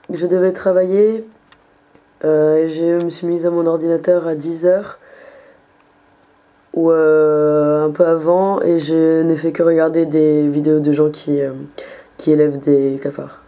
je devais travailler. Je me suis mise à mon ordinateur à 10 h ou un peu avant, et je n'ai fait que regarder des vidéos de gens qui élèvent des cafards.